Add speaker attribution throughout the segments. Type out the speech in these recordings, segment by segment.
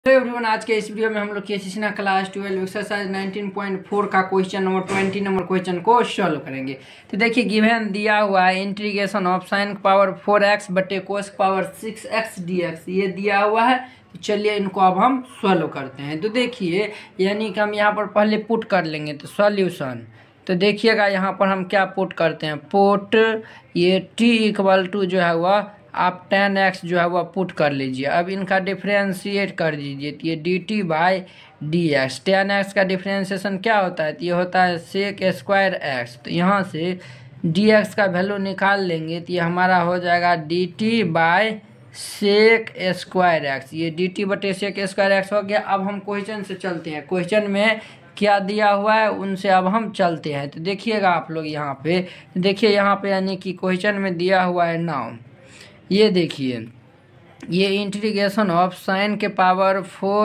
Speaker 1: तो एवरीवन, आज के इस वीडियो में हम लोग केसीसी क्लास 12 एक्सरसाइज 19.4 का क्वेश्चन नंबर 20 नंबर क्वेश्चन को सॉल्व करेंगे। तो देखिए, गिवन दिया हुआ है integration of sine power 4x बटे कोस पावर 6x dx, ये दिया हुआ है। तो चलिए इनको अब हम सॉल्व करते हैं। तो देखिए, यानी कि हम यहाँ पर पहले पुट कर लेंगे तो सॉल्यूशन। तो देखिएगा यहाँ पर हम क्या पुट करते हैं, पुट ये t इक्वल टू जो है वह आप tan x जो है वह पुट कर लीजिए। अब इनका डिफ्रेंशिएट कर दीजिए, तो ये dt by D X. tan x का डिफ्रेंशिएशन क्या होता है, तो ये होता है सेक स्क्वायर x। तो यहाँ से dx का वैल्यू निकाल लेंगे तो ये हमारा हो जाएगा dt by sec square x। ये dt बटे सेक स्क्वायर x हो गया। अब हम क्वेश्चन से चलते हैं, क्वेश्चन में क्या दिया हुआ है उनसे अब हम चलते हैं। तो देखिएगा आप लोग यहाँ पे, देखिए यहाँ पे यानी कि क्वेश्चन में दिया हुआ है नाउ, ये देखिए, ये इंटीग्रेशन ऑफ साइन के पावर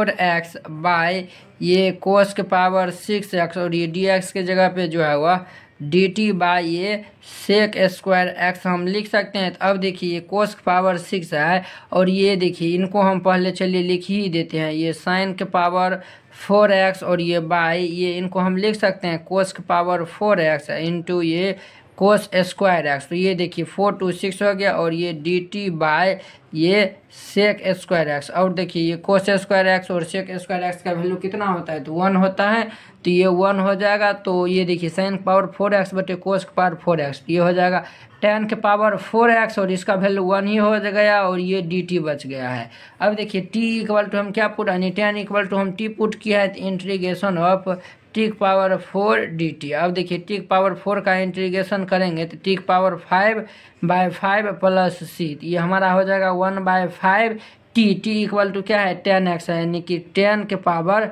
Speaker 1: 4x बाय ये कोस के पावर 6x और ये dx के जगह पे जो है वह dt बाय ये सेक स्क्वायर x हम लिख सकते हैं। तो अब देखिए, ये कोस के पावर 6 है और ये देखिए इनको हम पहले चलिए लिख ही देते हैं। ये साइन के पावर 4x और ये बाय ये इनको हम लिख सकते हैं कोस के पावर 4x इंटू ये कोस स्क्वायर एक्स। तो ये देखिए 4 to 6 हो गया और ये dt बाय ये सेक स्क्वायर एक्स। और देखिए ये कोस स्क्वायर एक्स और सेक स्क्वायर एक्स का वैल्यू कितना होता है, तो 1 होता है। तो ये 1 हो जाएगा। तो ये देखिए साइन पावर 4x बटे कोस के पावर 4x, ये हो जाएगा tan के पावर 4x और इसका वैल्यू 1 ही हो गया और ये dt बच गया है। अब देखिए t इक्वल टू हम क्या पुट, यानी tan इक्वल टू हम t पुट किया है, तो integration of t power 4 dt। अब देखिए टी पावर 4 का इंटीग्रेशन करेंगे तो t power 5 by 5 plus c, ये हमारा हो जाएगा 1 by 5 t. T equal to क्या है, tan x है, यानी कि tan के पावर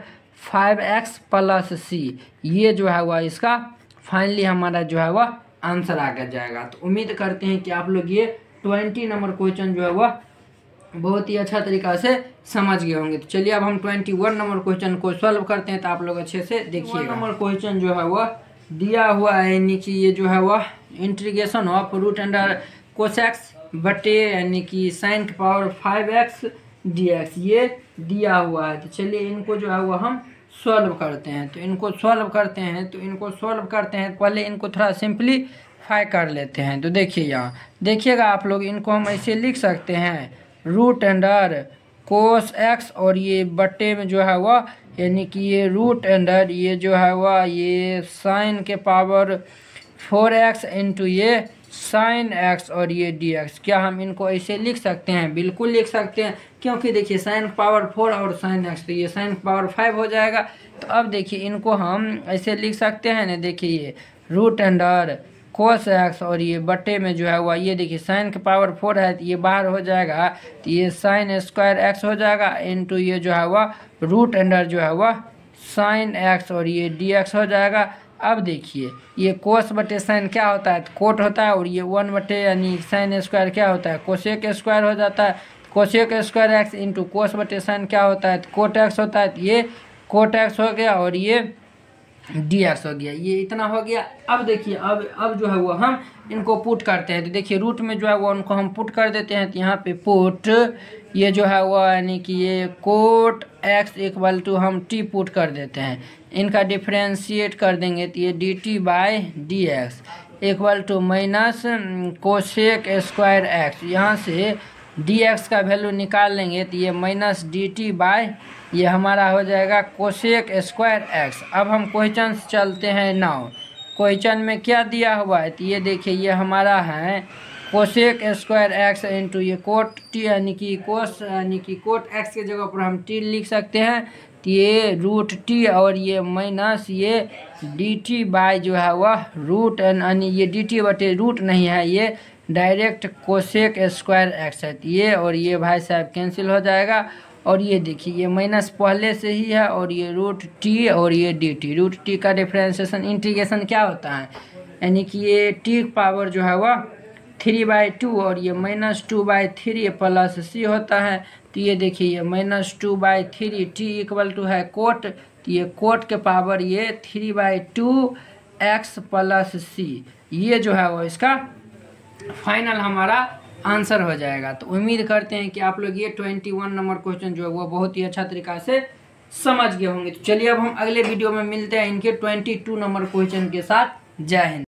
Speaker 1: 5x प्लस सी। ये जो है वह इसका फाइनली हमारा जो है वह आंसर आ जाएगा। तो उम्मीद करते हैं कि आप लोग ये 20 नंबर क्वेश्चन जो है वह बहुत ही अच्छा तरीका से समझ गए होंगे। तो चलिए अब हम 21 नंबर क्वेश्चन को सॉल्व करते हैं, तो आप लोग अच्छे से देखिए। नंबर क्वेश्चन जो है वह दिया हुआ है, यानी कि ये जो है वह integration of root under cos x बटे यानी कि साइन के पावर 5x dx ये दिया हुआ है। तो चलिए इनको जो है वह हम सॉल्व करते हैं। तो इनको सॉल्व करते हैं, पहले इनको थोड़ा सिंप्लीफाई कर लेते हैं। तो देखिए यहाँ देखिएगा आप लोग, इनको हम ऐसे लिख सकते हैं रूट अंडर कोस एक्स और ये बट्टे में जो है वह यानी कि ये रूट अंडर ये जो है वह ये साइन के पावर 4x इंटू ये साइन x और ये dx। क्या हम इनको ऐसे लिख सकते हैं? बिल्कुल लिख सकते हैं, क्योंकि देखिए साइन पावर 4 और साइन x, तो ये साइन पावर 5 हो जाएगा। तो अब देखिए इनको हम ऐसे लिख सकते हैं ना, देखिए ये रूट अंडर कोस एक्स और ये बटे में जो है वह ये देखिए साइन के पावर 4 है, तो ये बाहर हो जाएगा, तो ये साइन स्क्वायर एक्स हो जाएगा इंटू ये जो है वह रूट अंडर जो है वह साइन एक्स और ये dx हो जाएगा। अब देखिए ये कोस बटे साइन क्या होता है, तो कोट होता है, और ये 1 बटे यानी साइन स्क्वायर क्या होता है, कोसेक स्क्वायर हो जाता है। Cosec square x into cos बटे साइन क्या होता है, तो कोट एक्स होता है। तो ये कोट एक्स हो गया और ये dx हो गया, ये इतना हो गया। अब देखिए अब जो है वो हम इनको पुट करते हैं। तो देखिए रूट में जो है वो उनको हम पुट कर देते हैं। तो यहाँ पे पुट ये जो है वो यानी कि ये कोट x इक्वल टू हम t पुट कर देते हैं, इनका डिफ्रेंशिएट कर देंगे तो ये dt by d x equal to minus cosec square x। यहाँ से dx का वैल्यू निकाल लेंगे तो ये माइनस dt बाय ये हमारा हो जाएगा कोसेक स्क्वायर x। अब हम क्वेश्चन से चलते हैं। नाउ क्वेश्चन में क्या दिया हुआ है, तो ये देखिए ये हमारा है कोसेक स्क्वायर x इंटू ये कोट t, यानी कि कोट x के जगह पर हम t लिख सकते हैं। तो ये रूट t और ये माइनस ये dt बाय जो है वह रूट यानी ये dt बटे रूट नहीं है, ये डायरेक्ट कोसेक स्क्वायर x है। तो ये और ये भाई साहब कैंसिल हो जाएगा, और ये देखिए ये माइनस पहले से ही है, और ये रूट t और ये dt। रूट t का डिफ्रेंशिएशन इंटीग्रेशन क्या होता है, यानी कि ये t पावर जो है वह 3/2 और ये -2/3 प्लस c होता है। तो ये देखिए ये -2/3 t इक्वल टू है कोट, तो ये कोट के पावर ये 3/2 x प्लस c, ये जो है वो इसका फाइनल हमारा आंसर हो जाएगा। तो उम्मीद करते हैं कि आप लोग ये 21 नंबर क्वेश्चन जो है वो बहुत ही अच्छा तरीका से समझ गए होंगे। तो चलिए अब हम अगले वीडियो में मिलते हैं इनके 22 नंबर क्वेश्चन के साथ। जय हिंद।